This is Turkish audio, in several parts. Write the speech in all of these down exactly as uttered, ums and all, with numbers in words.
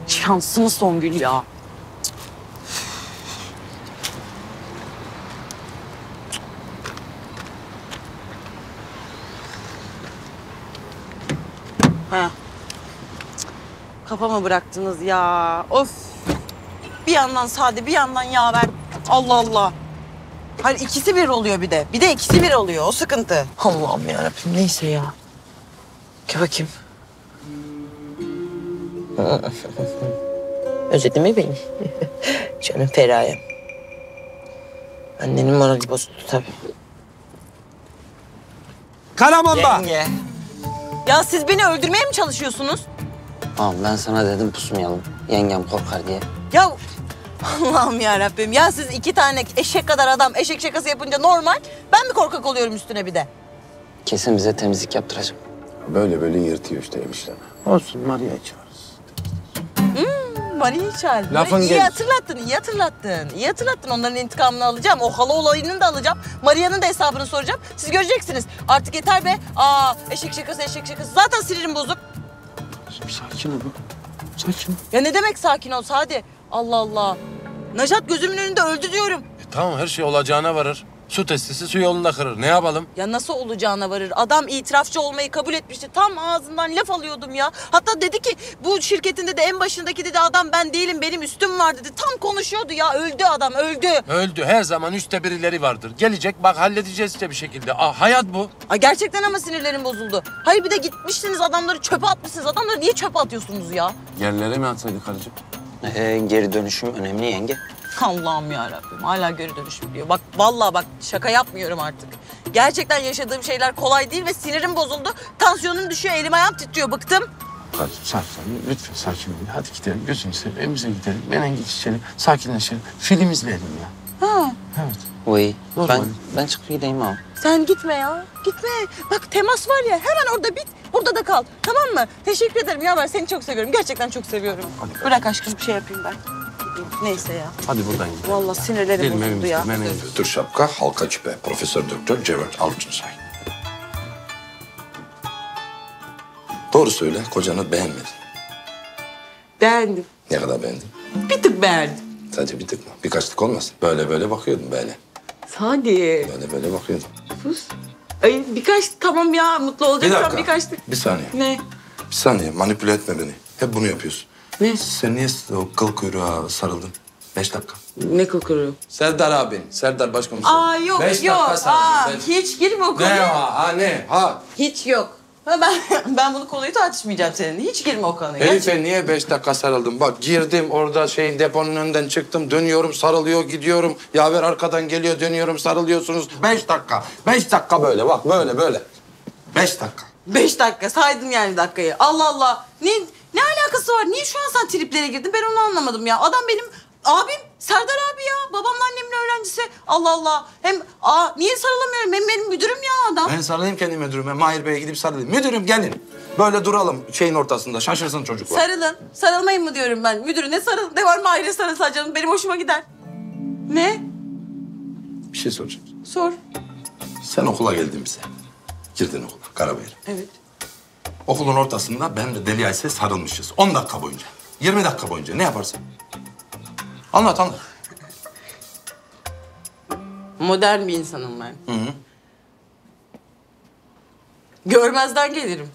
Şansını Songül ya. Ha. Kafama bıraktınız ya. Of. Bir yandan sade, bir yandan yaver. Allah Allah. Hayır ikisi bir oluyor bir de. Bir de ikisi bir oluyor. O sıkıntı. Allah'ım yarabbim neyse ya. Gel bakayım. Özledin mi beni? Canım Feraye. Annenin morali bozuldu tabii. Karamamba! Yenge. Ya siz beni öldürmeye mi çalışıyorsunuz? Tamam ben sana dedim pusmayalım. Yengem korkar diye. Ya Allah'ım yarabbim. Ya siz iki tane eşek kadar adam eşek şakası yapınca normal. Ben mi korkak oluyorum üstüne bir de? Kesin bize temizlik yaptıracak. Böyle böyle yırtıyor işte enişteme. Olsun Maria'yı çağırırız. Hmm, Maria'yı çağır. Lafın iyi gelişi. hatırlattın, iyi hatırlattın. İyi hatırlattın. Onların intikamını alacağım. O hala olayını da alacağım. Maria'nın da hesabını soracağım. Siz göreceksiniz. Artık yeter be. Aa eşek şakası, eşek şakası. Zaten sinirim bozuk. Sakin ol. Sakin ol. Ya ne demek sakin ol Sadi? Allah Allah. Najat gözümün önünde öldü diyorum. E, tamam her şey olacağına varır. Su testisi su yolunda kırır. Ne yapalım? Ya nasıl olacağına varır? Adam itirafçı olmayı kabul etmişti. Tam ağzından laf alıyordum ya. Hatta dedi ki bu şirketinde de en başındaki dedi adam ben değilim benim üstüm var dedi. Tam konuşuyordu ya. Öldü adam öldü. Öldü. Her zaman üstte birileri vardır. Gelecek bak halledeceğiz işte bir şekilde. Ah, hayat bu. Ay gerçekten ama sinirlerim bozuldu. Hayır bir de gitmişsiniz adamları çöpe atmışsınız. Adamları niye çöpe atıyorsunuz ya? Yerlere mi atsaydık karıcığım? Ee, geri dönüşüm önemli yenge. Allah'ım yarabbim hala geri dönüşüm diyor. Bak vallahi bak şaka yapmıyorum artık. Gerçekten yaşadığım şeyler kolay değil ve sinirim bozuldu. Tansiyonum düşüyor, elim ayağım titriyor. Bıktım. Karıcığım sakin, lütfen sakin ol. Hadi gidelim, gözünü seveyim, evimize gidelim. Menen git içelim, sakinleşelim. Film izleyelim ya. Ha. Evet. Oy. Normal. Ben, ben çıkıp gideyim abi. Sen gitme ya. Gitme. Bak temas var ya hemen orada bit. Burada da kal. Tamam mı? Teşekkür ederim ya ben seni çok seviyorum. Gerçekten çok seviyorum. Hadi. Bırak aşkım bir şey yapayım ben. Neyse ya. Hadi buradan gidelim. Vallahi sinirlerim Gidelim bozuldu evimize, ya. menen gidelim. Tür şapka, halka küpe. Profesör Doktor Cevdet Altınsay. Doğru söyle, kocanı beğenmedin. Beğendim. Ne kadar beğendin? Bir tık beğendim. Sadece bir tık mı? Birkaç tık olmasın. Böyle böyle bakıyordum böyle. Sadi. Böyle böyle bakıyordum. Sus. Ay birkaç tamam ya mutlu Bir olacaksan dakika. birkaç tık. Bir saniye. Ne? Bir saniye. Manipüle etme beni. Hep bunu yapıyorsun. Ne? Sen niye o kıl kuyruğa sarıldın? Beş dakika. Ne kokuyor? Serdar abin. Serdar başkomiser. Aa yok Beş yok. dakika sarıldım. Aa, Beş- hiç girme o Ne konuya. ha? Ha ne? Ha? Hiç yok. Ha, Ben ben bunu konuyu tartışmayacağım seninle. Hiç girme o konuya. Herife niye beş dakika sarıldım? Bak girdim orada şeyin deponun önünden çıktım. Dönüyorum sarılıyor gidiyorum. Yaver arkadan geliyor dönüyorum sarılıyorsunuz. Beş dakika. Beş dakika böyle bak böyle böyle. Beş dakika. Beş dakika saydım yani dakikayı. Allah Allah. Ne ne alakası var? Niye şu an sen triplere girdin? Ben onu anlamadım ya. Adam benim abim. Serdar abi ya. Babamla annemin öğrencisi. Allah Allah. Hem aa, niye sarılamıyorum? Hem benim müdürüm ya adam. Ben sarılayım kendi müdürüme. Mahir Bey'e gidip sarılayım. Müdürüm gelin. Böyle duralım şeyin ortasında. Şaşırsın çocuklar. Sarılın. Sarılmayın mı diyorum ben. Müdürüne sarıl. Ne var Mahir'e sarılsa canım. Benim hoşuma gider. Ne? Bir şey soracağım. Sor. Sen okula geldin bize. Girdin okula Karabayır. Evet. Okulun ortasında ben de Deli Ayşe sarılmışız. On dakika boyunca. Yirmi dakika boyunca ne yaparsın? Anlat anlat. Modern bir insanım ben. Hı hı. Görmezden gelirim.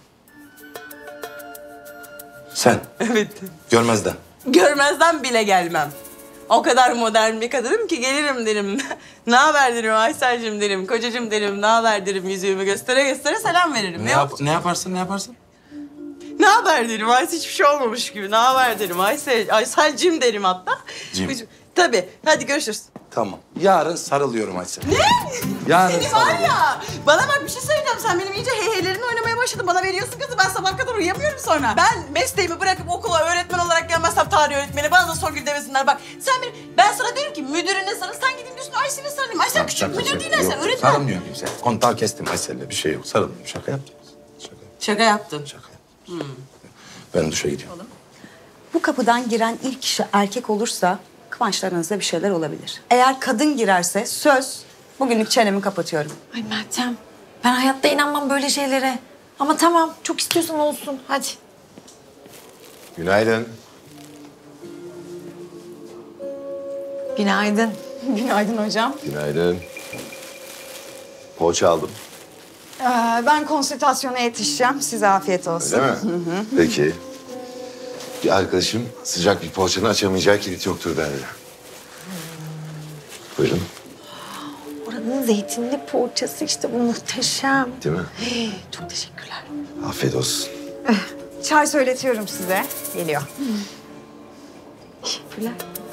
Sen Evet. görmezden. Görmezden bile gelmem. O kadar modern bir kadınım ki gelirim derim. Ne haber derim Aysel'cim derim, kocacığım derim, ne haber derim yüzüğümü göstere göstere selam veririm. Ne, Ne, yap yap- ne yaparsın ne yaparsın? ne haber derim Aysel hiçbir şey olmamış gibi. Ne haber derim Aysel, Aysel'cim derim hatta. Cim. Tabii. Hadi görüşürüz. Tamam. Yarın sarılıyorum Aysel. Ne? Yarın Seni var sarılıyorum. ya, bana bak bir şey söyleyeceğim. Sen benim iyice heyheylerimle oynamaya başladın. Bana veriyorsun kızı. Ben sabah kadar uyuyamıyorum sonra. Ben mesleğimi bırakıp okula öğretmen olarak gelmezsem tarih öğretmeni. Bana da Songül demesinler. Bak sen benim, ben sana diyorum ki müdürüne sarıl. Sen gidin diyorsun Aysel'e sarılayım. Aysel küçük Şaka, müdür şaka. değil Aysel. Yok, Öğretmen. sarılmıyorum kimse. Kontağı kestim Aysel'le. Bir şey yok. Sarılmıyorum. Şaka yaptım. Şaka, Şaka yaptın. şaka yaptım. Ben duşa gidiyorum. Bu kapıdan giren ilk kişi erkek olursa kıvançlarınızda bir şeyler olabilir. Eğer kadın girerse söz, bugünlük çenemi kapatıyorum. Ay Meltem, ben hayatta inanmam böyle şeylere. Ama tamam, çok istiyorsan olsun. Hadi. Günaydın. Günaydın. Günaydın hocam. Günaydın. Poğaça aldım. Ee, ben konsültasyona yetişeceğim. Size afiyet olsun. Öyle mi? Peki. Bir arkadaşım sıcak bir poğaçanın açamayacağı kilit yoktur derdi. Buyurun. Oranın zeytinli poğaçası işte bu muhteşem. Değil mi? Çok teşekkürler. Afiyet olsun. Çay söyletiyorum size. Geliyor. Teşekkürler.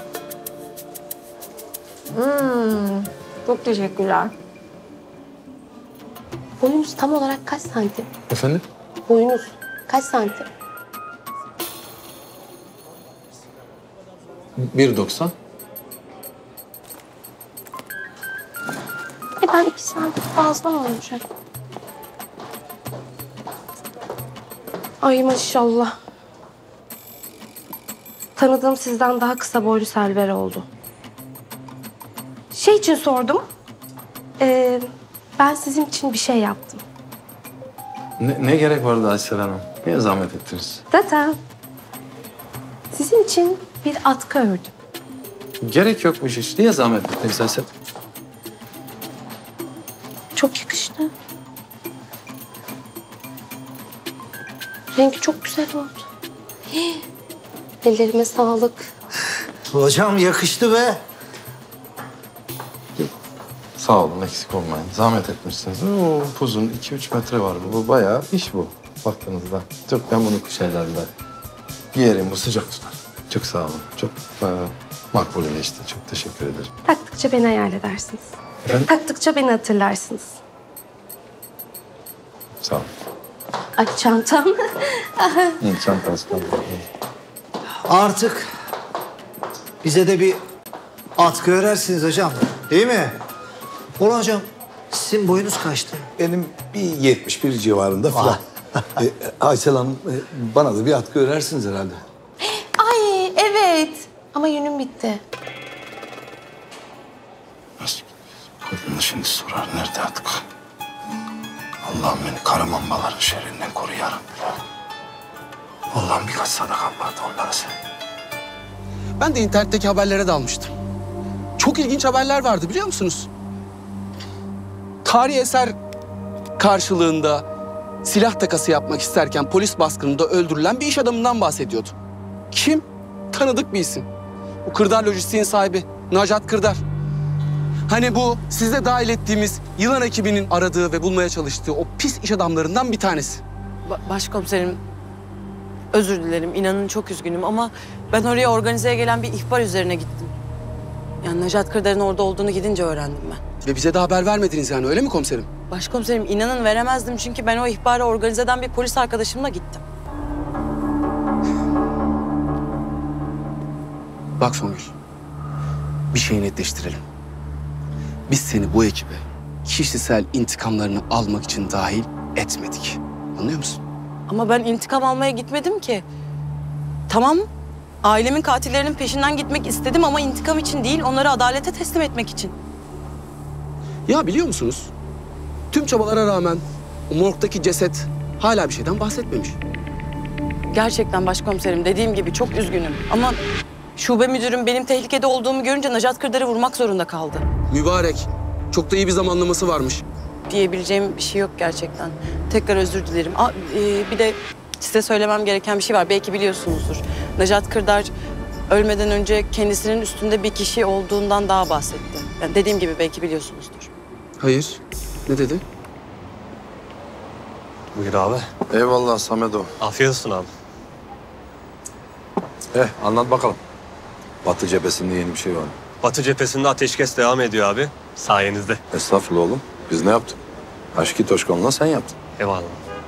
Hmm, çok teşekkürler. Boyunuz tam olarak kaç santim? Efendim? Boyunuz kaç santim? bir doksan. E ben iki santim fazla olacak. Ay maşallah. Tanıdığım sizden daha kısa boylu Selver oldu. Şey için sordum. Ee, ben sizin için bir şey yaptım. Ne, ne gerek vardı Aysel Hanım? Niye zahmet ettiniz? Zaten sizin için bir atkı ördüm. Gerek yokmuş hiç. Niye zahmet ettiniz Aysel? Çok yakıştı. Rengi çok güzel oldu. Hii, ellerime sağlık. Hocam yakıştı be. Sağ olun, eksik olmayın. Zahmet etmişsiniz. Oo, uzun iki üç metre var bu. Bu bayağı iş bu baktığınızda. Çok ben bunu kış aylarında giyerim, bu sıcak tutar. Çok sağ olun. Çok e, makbule geçti. Çok teşekkür ederim. Taktıkça beni hayal edersiniz. Efendim? Taktıkça beni hatırlarsınız. Sağ olun. Ay çantam. Hı, çantası kaldı. Artık bize de bir atkı örersiniz hocam. Değil mi? Ulan hocam sizin boyunuz kaçtı? Benim bir yetmiş bir civarında falan. e, Aysel Hanım e, bana da bir atkı örersiniz herhalde. Ay evet. Ama yünüm bitti. Nasıl? Kadın şimdi sorar nerede atkı? Allah'ım beni karamanbaların şerrinden koru ya Rabbi. Allah'ım birkaç sadakam vardı onlara sen. Ben de internetteki haberlere dalmıştım. Çok ilginç haberler vardı biliyor musunuz? Tarihi eser karşılığında silah takası yapmak isterken polis baskınında öldürülen bir iş adamından bahsediyordu. Kim? Tanıdık bir isim. Bu Kırdar Lojistik'in sahibi Najat Kırdar. Hani bu sizde dahil ettiğimiz yılan ekibinin aradığı ve bulmaya çalıştığı o pis iş adamlarından bir tanesi. Ba- başkomiserim, özür dilerim. İnanın çok üzgünüm ama ben oraya organizeye gelen bir ihbar üzerine gittim. Yani Najat Kırdar'ın orada olduğunu gidince öğrendim ben. Ve bize de haber vermediniz yani öyle mi komiserim? Başkomiserim inanın veremezdim çünkü ben o ihbarı organize eden bir polis arkadaşımla gittim. Bak Songül, bir şeyi netleştirelim. Biz seni bu ekibe kişisel intikamlarını almak için dahil etmedik. Anlıyor musun? Ama ben intikam almaya gitmedim ki. Tamam, ailemin katillerinin peşinden gitmek istedim ama intikam için değil, onları adalete teslim etmek için. Ya biliyor musunuz? Tüm çabalara rağmen o morgdaki ceset hala bir şeyden bahsetmemiş. Gerçekten başkomiserim dediğim gibi çok üzgünüm ama şube müdürüm benim tehlikede olduğumu görünce Najat Kırdar'ı vurmak zorunda kaldı. Mübarek. Çok da iyi bir zamanlaması varmış. Diyebileceğim bir şey yok gerçekten. Tekrar özür dilerim. Aa, e, bir de size söylemem gereken bir şey var. Belki biliyorsunuzdur. Najat Kırdar ölmeden önce kendisinin üstünde bir kişi olduğundan daha bahsetti. Yani dediğim gibi belki biliyorsunuzdur. Hayır. Ne dedi? Buyur abi. Eyvallah Samedo. Afiyet olsun abi. Eh anlat bakalım. Batı cephesinde yeni bir şey var mı? Batı cephesinde ateşkes devam ediyor abi. Sayenizde. Estağfurullah oğlum. Biz ne yaptık? Aşkı Toşkon'la sen yaptın. Eyvallah.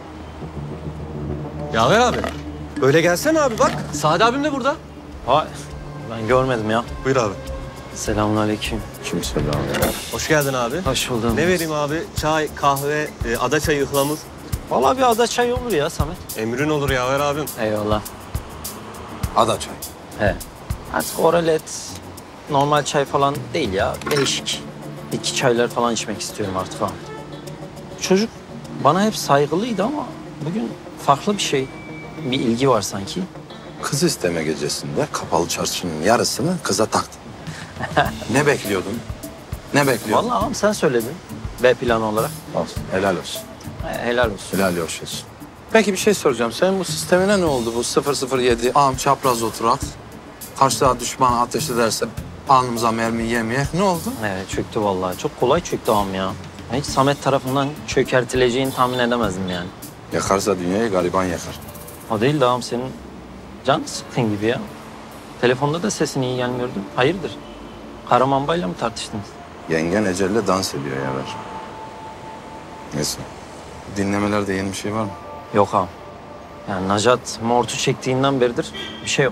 Yaver abi. Böyle gelsene abi bak. Sadi abim de burada. Vay, ben görmedim ya. Buyur abi. Selamünaleyküm. Kimselam. Hoş geldin abi. Hoş buldum. Ne vereyim abi? Çay, kahve, e, ada çayı, ıhlamur. Vallahi bir ada çay olur ya Samet. Emrin olur Yaver abim. Eyvallah. Ada çay. He. Artık oralet, normal çay falan değil ya. Değişik. İki çaylar falan içmek istiyorum artık falan. Çocuk bana hep saygılıydı ama bugün farklı bir şey. Bir ilgi var sanki. Kız isteme gecesinde kapalı çarşının yarısını kıza taktı. Ne bekliyordun? Ne bekliyordun? Vallahi ağam sen söyledin. B planı olarak. Olsun, helal olsun. He, helal olsun. Helal hoş olsun. Peki bir şey soracağım. Senin bu sistemine ne oldu bu sıfır sıfır yedi ağam çapraz oturak? Karşıda düşman ateş ederse alnımıza mermi yemeyek. Ne oldu? Evet çöktü vallahi. Çok kolay çöktü ağam ya. Hiç Samet tarafından çökertileceğini tahmin edemezdim yani. Yakarsa dünyayı gariban yakar. O değil de ağam senin can sıkkın gibi ya. Telefonda da sesin iyi gelmiyordu. Hayırdır? Karamanbayla mı tartıştınız? Yengen Ecel'le dans ediyor ya ver. Neyse. Dinlemelerde yeni bir şey var mı? Yok ağam. Yani Najat mortu çektiğinden beridir bir şey yok.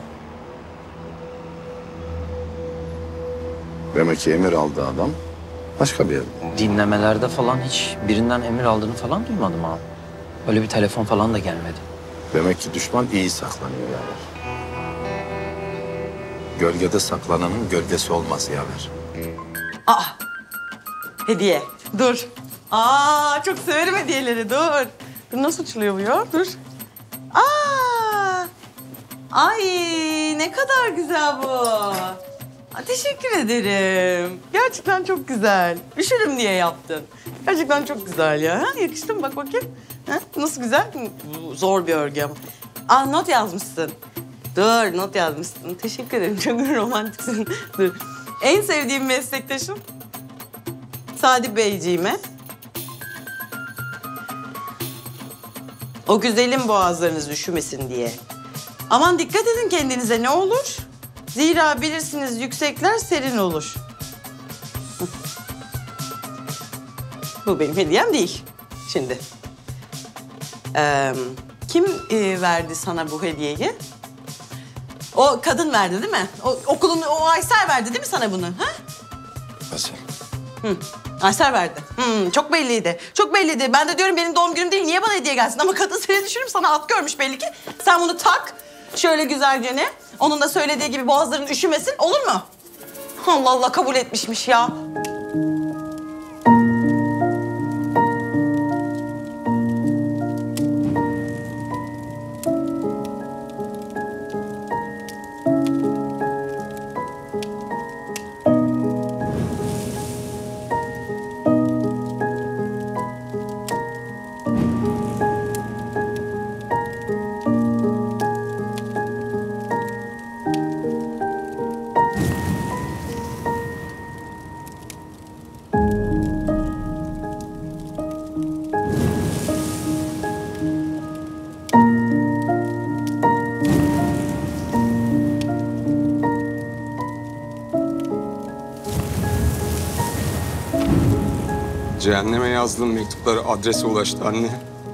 Demek ki emir aldı adam. Başka bir yerde. Dinlemelerde falan hiç birinden emir aldığını falan duymadım ağam. Öyle bir telefon falan da gelmedi. Demek ki düşman iyi saklanıyor yaver. Gölgede saklananın gölgesi olmaz yaver. Aa, hediye. Dur. Aa, çok severim hediyeleri. Dur. Dur nasıl açılıyor bu ya? Dur. Aa, ay ne kadar güzel bu. Aa, teşekkür ederim. Gerçekten çok güzel. Üşürüm diye yaptın. Gerçekten çok güzel ya. Ha, yakıştı mı? Bak bakayım. Ha, nasıl güzel? Bu zor bir örgü ama. Aa, not yazmışsın. Dur, not yazmışsın. Teşekkür ederim. Çok romantiksin. Dur. En sevdiğim meslektaşım Sadi Beyciğime. O güzelim boğazlarınız üşümesin diye. Aman dikkat edin kendinize ne olur. Zira bilirsiniz yüksekler serin olur. Bu benim hediyem değil. Şimdi. Ee, kim e, verdi sana bu hediyeyi? O kadın verdi değil mi? O, okulun o Aysel verdi değil mi sana bunu? Ha? Aysel. Hı. Aysel verdi. Hı, çok belliydi. Çok belliydi. Ben de diyorum benim doğum günüm değil. Niye bana hediye gelsin? Ama kadın seni düşürüm sana at görmüş belli ki. Sen bunu tak. Şöyle güzelce ne? Onun da söylediği gibi boğazların üşümesin. Olur mu? Allah Allah kabul etmişmiş ya. Cehenneme yazdığım mektuplar adrese ulaştı anne.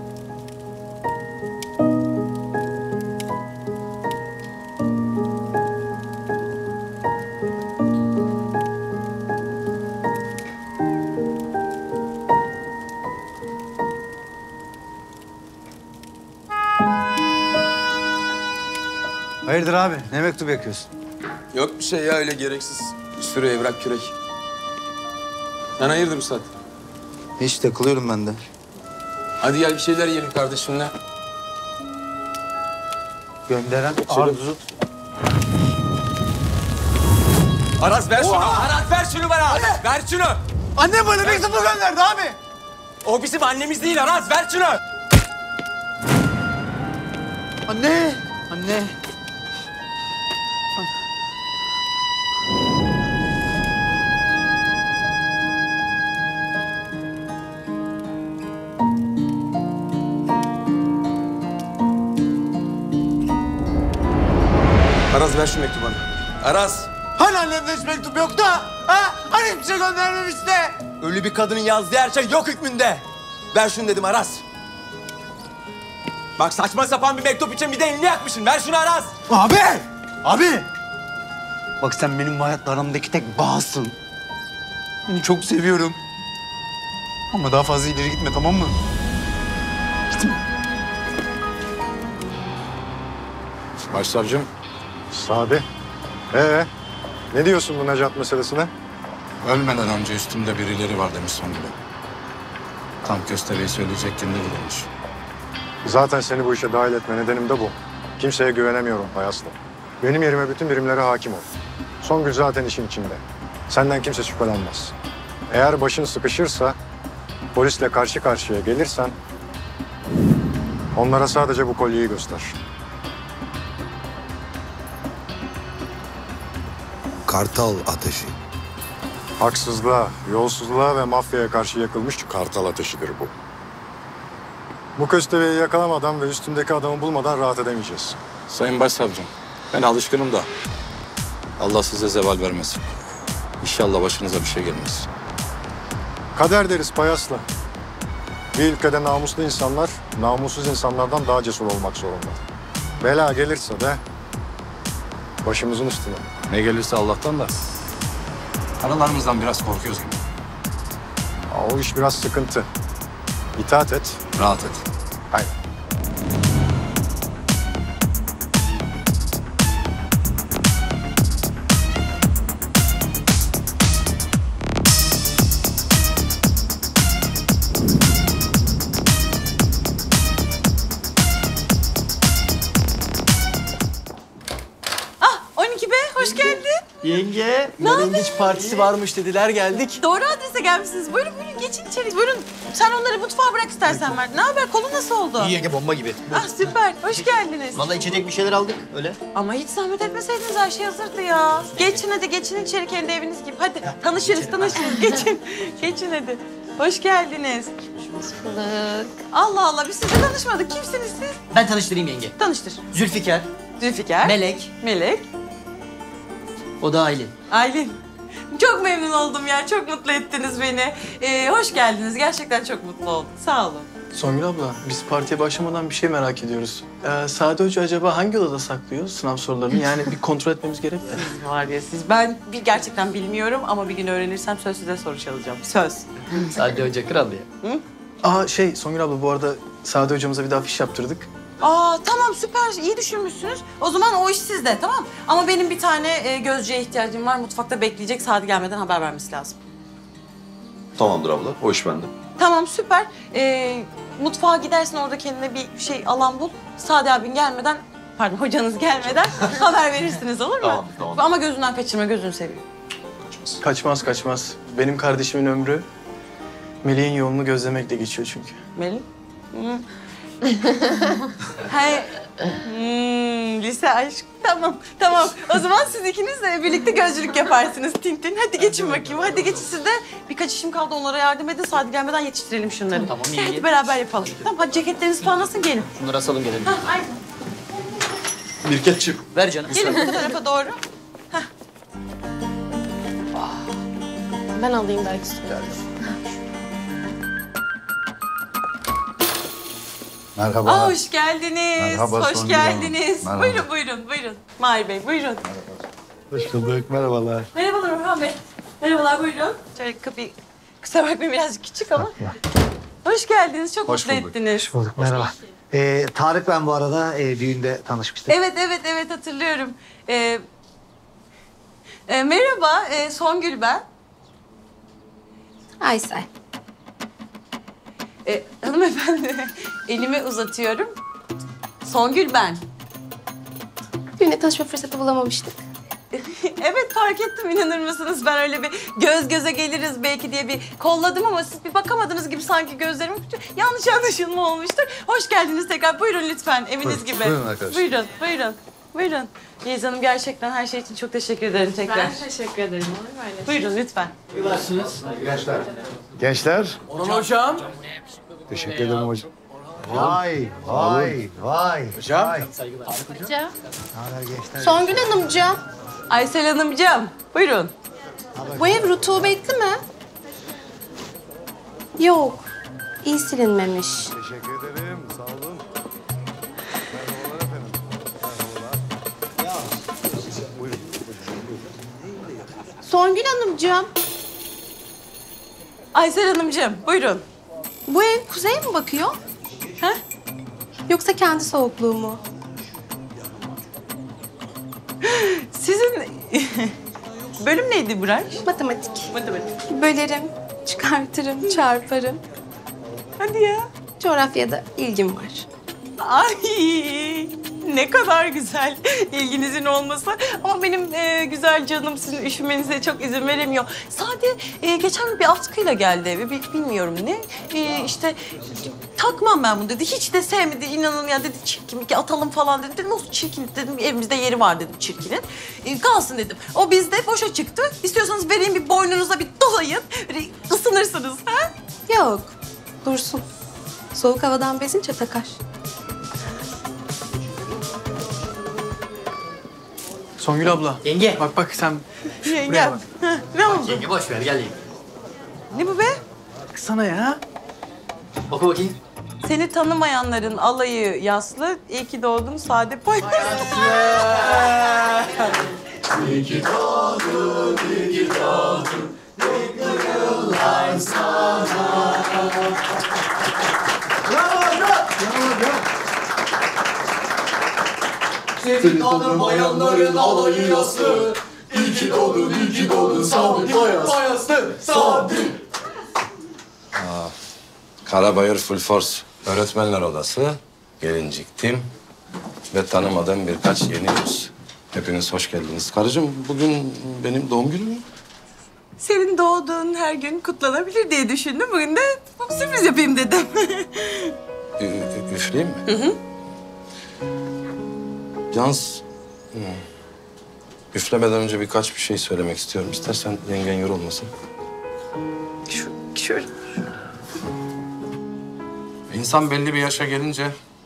Hayırdır abi? Ne mektubu yakıyorsun? Yok bir şey ya öyle gereksiz. Bir sürü evrak kürek. Sen hayırdır bu saat? Hiç takılıyorum ben de. Hadi gel bir şeyler yiyelim kardeşimle. Gönderen Arzu. Aras ver şunu. Aras ver şunu bana. Anne. Ver şunu. Annem bana mektubu gönderdi abi. O bizim annemiz değil Aras ver şunu. Anne. Anne. Aras ver şu mektubu bana. Aras. Hani annemde hiç mektup yoktu? Ha? Hani hiçbir şey göndermemişti? Ölü bir kadının yazdığı her şey yok hükmünde. Ver şunu dedim Aras. Bak saçma sapan bir mektup için bir de elini yakmışsın. Ver şunu Aras. Abi! Abi! Bak sen benim bu hayatta aramdaki tek bağsın. Seni çok seviyorum. Ama daha fazla ileri gitme, tamam mı? Gitme. Başsavcım. Sade. Ee, ne diyorsun bu Necat meselesine? Ölmeden önce üstümde birileri var demiş Songül'e. Tam gösteriyi söyleyecek günde bulunmuş. Zaten seni bu işe dahil etme nedenim de bu. Kimseye güvenemiyorum Ayaslı. Benim yerime bütün birimlere hakim ol. Songül zaten işin içinde. Senden kimse şüphelenmez. Eğer başın sıkışırsa, polisle karşı karşıya gelirsen... onlara sadece bu kolyeyi göster. Kartal ateşi. Haksızlığa, yolsuzluğa ve mafyaya karşı yakılmış kartal ateşidir bu. Bu köstebeği yakalamadan ve üstündeki adamı bulmadan rahat edemeyeceğiz. Sayın Başsavcım, ben alışkınım da Allah size zeval vermesin. İnşallah başınıza bir şey gelmez. Kader deriz payasla. Bir ülkede namuslu insanlar, namussuz insanlardan daha cesur olmak zorunda. Bela gelirse de başımızın üstüne. Ne gelirse Allah'tan da aralarımızdan biraz korkuyoruz gibi. Aa, o iş biraz sıkıntı. İtaat et. Rahat et. Hayır. on iki be, hoş geldin. Yenge, Ne Menengiç partisi varmış dediler, geldik. Doğru adrese gelmişsiniz. Buyurun buyurun geçin içeri. Buyurun. Sen onları mutfağa bırak istersen Mert. Ne haber? Kolu nasıl oldu? İyi yenge, bomba gibi. Ah süper. Hoş geldiniz. Vallahi içecek bir şeyler aldık, öyle. Ama hiç zahmet etmeseydiniz her şey hazırdı ya. Geçin hadi geçin içeri kendi eviniz gibi. Hadi tanışırız tanışırız. Geçin. Geçin hadi. Hoş geldiniz. Hoş bulduk. Allah Allah biz sizinle tanışmadık. Kimsiniz siz? Ben tanıştırayım yenge. Tanıştır. Zülfikar, Zülfikar. Melek, Melek. o da Aylin. Aylin. Çok memnun oldum ya. Çok mutlu ettiniz beni. Ee, hoş geldiniz. Gerçekten çok mutlu oldum. Sağ olun. Songül abla, biz partiye başlamadan bir şey merak ediyoruz. Ee, Sade Hoca acaba hangi odada saklıyor sınav sorularını? Yani bir kontrol etmemiz gerek mi? Var ya siz. Ben bir gerçekten bilmiyorum ama bir gün öğrenirsem söz size soru çalacağım. Söz. Sade Hoca kral ya. Hı? Aa şey, Songül abla bu arada Sade Hocamıza bir daha fiş yaptırdık. Aa tamam süper. İyi düşünmüşsünüz. O zaman o iş sizde tamam. Ama benim bir tane e, gözcüye ihtiyacım var. Mutfakta bekleyecek. Saati gelmeden haber vermesi lazım. Tamamdır abla. O iş bende. Tamam süper. Ee, mutfağa gidersin orada kendine bir şey alan bul. Sade abin gelmeden, pardon hocanız gelmeden haber verirsiniz olur mu? Tamam, tamam. Ama gözünden kaçırma, gözünü seveyim. Kaçmaz kaçmaz. Benim kardeşimin ömrü Melih'in yolunu gözlemekle geçiyor çünkü. Melih? Hmm. Hey, hmm, lise aşk. Tamam, tamam. O zaman siz ikiniz de birlikte gözcülük yaparsınız Tintin. Hadi geçin bakayım. Hadi geçin siz de. Birkaç işim kaldı onlara yardım edin. Saat gelmeden yetiştirelim şunları. Tamam, iyi, Hadi iyi. beraber yapalım. Tamam, hadi ceketlerinizi falan nasıl gelin. Şunları asalım gelelim. Ha, aynen. Mirketçim. Ver canım. Gelin bu tarafa doğru. Ben alayım belki sonra. Merhaba. Aa, hoş geldiniz. Merhaba, hoş Songül Hanım. geldiniz. Merhaba. Buyurun, buyurun, buyurun. Mahir Bey, buyurun. Hoş bulduk, merhabalar. Merhabalar Orhan Bey. Merhabalar, buyurun. Şöyle kapıyı, kusura bakmayın birazcık küçük ama. Hoş geldiniz, çok Hoş mutlu bulduk. ettiniz. Hoş bulduk, merhaba. Ee, Tarık ben bu arada e, düğünde tanışmıştık. Evet, evet, evet hatırlıyorum. Ee, e, merhaba, e, Songül ben. Aysel. E, hanımefendi, elimi uzatıyorum. Songül ben. Düğünde tanışma fırsatı bulamamıştık. Evet fark ettim inanır mısınız? Ben öyle bir göz göze geliriz belki diye bir kolladım ama siz bir bakamadınız gibi sanki gözlerim yanlış anlaşılma olmuştur. Hoş geldiniz tekrar. Buyurun lütfen eviniz Buyurun, gibi. buyurun arkadaşlar. Buyurun, buyurun. Buyurun. Yeliz Hanım gerçekten her şey için çok teşekkür ederim tekrar. Ben teşekkür ederim. Buyurun lütfen. Gençler. Gençler. Orhan hocam. Teşekkür ederim hocam. Vay, vay, vay. Hocam. Vay. Hocam. Ne haber gençler? Songül Hanımcığım. Aysel Hanımcığım buyurun. Bu ev rutubetli mi? Yok. İyi silinmemiş. Teşekkür ederim, sağ olun. Merhabalar efendim. Merhabalar. Buyurun. Songül Hanımcığım. Aysel Hanımcığım buyurun. Bu ev kuzeye mi bakıyor? Ha? Yoksa kendi soğukluğu mu? Sizin bölüm neydi Burak? Matematik. Matematik. Bölerim, çıkartırım, çarparım. Hadi ya. Coğrafyada ilgim var. Ay Ne kadar güzel ilginizin olması. Ama benim e, güzel canım sizin üşümenize çok izin veremiyor. Sade e, geçen bir atkıyla geldi eve. Bil- Bilmiyorum ne. E, işte takmam ben bunu dedi. Hiç de sevmedi. İnanın ya dedi çirkin ki atalım falan dedi. Dedim olsun çirkin dedim. Evimizde yeri var dedim çirkinin. E, kalsın dedim. O bizde boşa çıktı. İstiyorsanız vereyim bir boynunuza bir dolayın. Böyle ısınırsınız. Ha? Yok, dursun. Soğuk havadan bezince takar. Songül abla. Yenge. Bak bak sen Yenge. buraya bak. Ha, ne oldu? Yenge boş ver gel yenge. Ne bu be? Baksana ya. Oku bakayım. Seni tanımayanların alayı yaslı. İyi ki doğdun sade pay. İyi ki doğdun, iyi ki doğdun. Mutlu yıllar sana. Bravo, bravo. Bravo, bravo. Seni tanımayanların alayı yaslı. İyi ki doğdun, iyi ki doğdun. Sadi Bayaslı, Sadi. Aa, Karabayır Full Force Öğretmenler Odası, Gelincik Tim ve tanımadığım birkaç yeni yüz. Hepiniz hoş geldiniz. Karıcığım bugün benim doğum günüm mü? Senin doğduğun her gün kutlanabilir diye düşündüm. Bugün de sürpriz yapayım dedim. Ü- ü- üfleyeyim mi? Hı hı. Yalnız hmm, üflemeden önce birkaç bir şey söylemek istiyorum. İstersen yengen yorulmasın. Şu, şöyle. İnsan belli bir yaşa gelince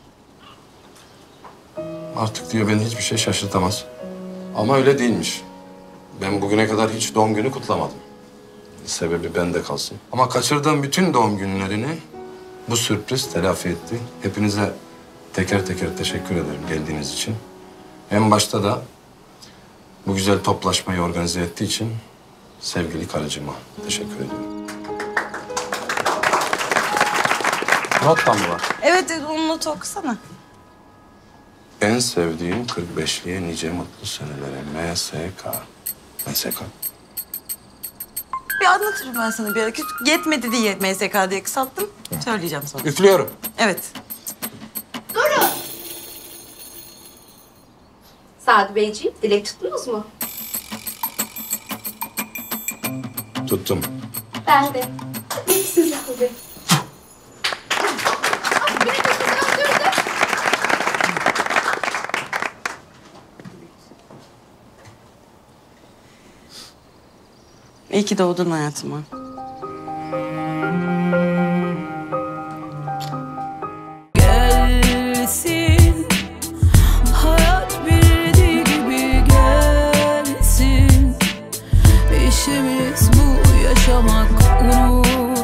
artık diyor beni hiçbir şey şaşırtamaz. Ama öyle değilmiş. Ben bugüne kadar hiç doğum günü kutlamadım. Sebebi bende kalsın. Ama kaçırdığım bütün doğum günlerini bu sürpriz telafi etti. Hepinize teker teker teşekkür ederim geldiğiniz için. En başta da bu güzel toplaşmayı organize ettiği için sevgili karıcığıma teşekkür ediyorum. Not da mı var? Evet, onu notu okusana. En sevdiğim kırk beşliğe nice mutlu senelere. M S K. M S K. Bir anlatırım ben sana bir ara. Yetmedi diye M S K diye kısalttım. Söyleyeceğim sonra. Üflüyorum. Evet. Sadi Beyciğim, dilek tuttunuz mu? Tuttum. Ben de. Siz de. İyi ki doğdun hayatıma. Gelsin, hayat bildiği gibi gelsin. İşimiz bu yaşamak, unut.